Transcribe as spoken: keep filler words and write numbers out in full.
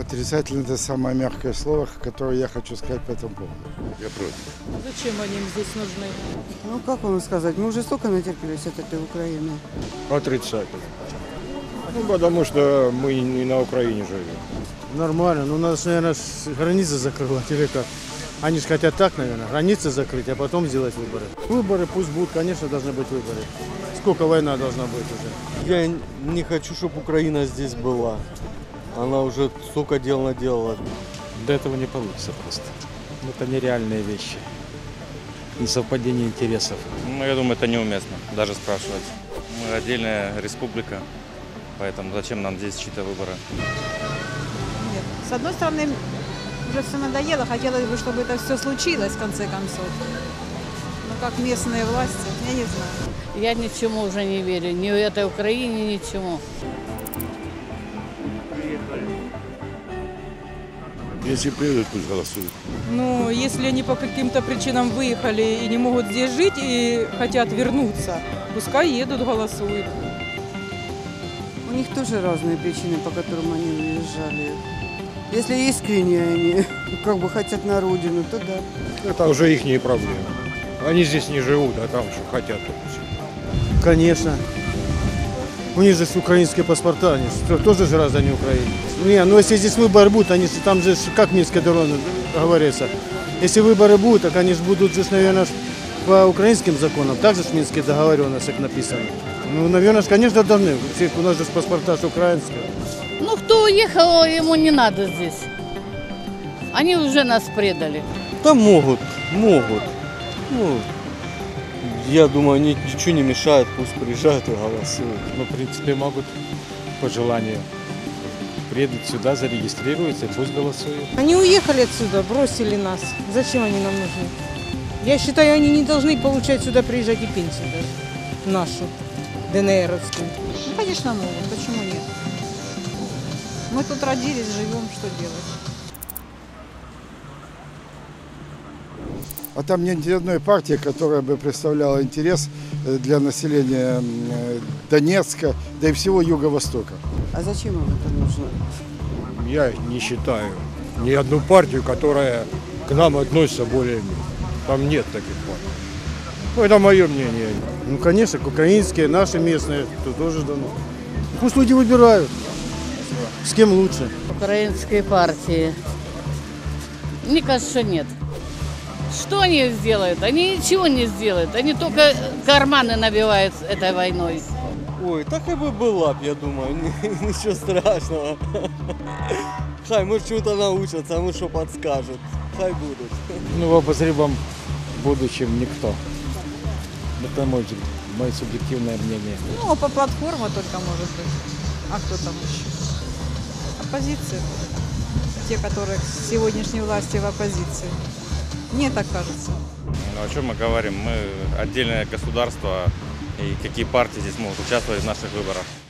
Отрицательно – это самое мягкое слово, которое я хочу сказать по этому поводу. Я против. Зачем они им здесь нужны? Ну, как вам сказать, мы уже столько натерпелись от этой Украины. Отрицательно. Ну, потому что мы не на Украине живем. Нормально, ну надо, наверное, границы закрывать или как? Они же хотят так, наверное, границы закрыть, а потом сделать выборы. Выборы пусть будут, конечно, должны быть выборы. Сколько война должна быть уже? Я не хочу, чтобы Украина здесь была. Она уже столько дел наделала. До этого не получится просто. Это нереальные вещи. Несовпадение интересов. Ну, я думаю, это неуместно даже спрашивать. Мы отдельная республика, поэтому зачем нам здесь чьи-то выборы? Нет. С одной стороны, уже все надоело, хотелось бы, чтобы это все случилось в конце концов. Но как местные власти, я не знаю. Я ничему уже не верю, ни этой Украине, ничему. Если приедут, пусть голосуют. Ну, если они по каким-то причинам выехали и не могут здесь жить и хотят вернуться, пускай едут, голосуют. У них тоже разные причины, по которым они уезжали. Если искренне они как бы хотят на родину, то да. Это уже их проблемы. Они здесь не живут, а там что хотят. Конечно. У них же украинские паспорта, они же тоже же граждане Украины. Не, ну если здесь выборы будут, они же там же, как в Минской дороге говорится, если выборы будут, так они же будут здесь, наверное, по украинским законам, так же в Минских договоренностях написано. Ну, наверное, конечно, должны. У нас же паспорта же украинские. Ну, кто уехал, ему не надо здесь. Они уже нас предали. Да могут, могут. Ну, я думаю, они ничего не мешает, пусть приезжают и голосуют. Ну, в принципе, могут по желанию. Приедут сюда, зарегистрируются и пусть голосуют. Они уехали отсюда, бросили нас. Зачем они нам нужны? Я считаю, они не должны получать сюда, приезжать и пенсию даже. Нашу, ДНРовскую. Ну, конечно, могут. Почему нет? Мы тут родились, живем, что делать? А там нет ни одной партии, которая бы представляла интерес для населения Донецка, да и всего Юго-Востока. А зачем им это нужно? Я не считаю ни одну партию, которая к нам относится более-менее. Там нет таких партий. Ну, это мое мнение. Ну, конечно, украинские, наши местные, тут тоже дано. Пусть люди выбирают, с кем лучше. Украинской партии. Мне кажется, что нет. Что они сделают? Они ничего не сделают. Они только карманы набивают этой войной. Ой, так и бы была б, я думаю, ничего страшного. Хай, может, чему-то научатся, а мы что подскажут. Хай будут. Ну, в обозримом будущем никто. Это мой, мое субъективное мнение. Ну, по платформе только может быть. А кто там еще? Оппозиция. Те, которые к сегодняшней власти в оппозиции. Мне так кажется. Ну, о чем мы говорим? Мы отдельное государство, и какие партии здесь могут участвовать в наших выборах?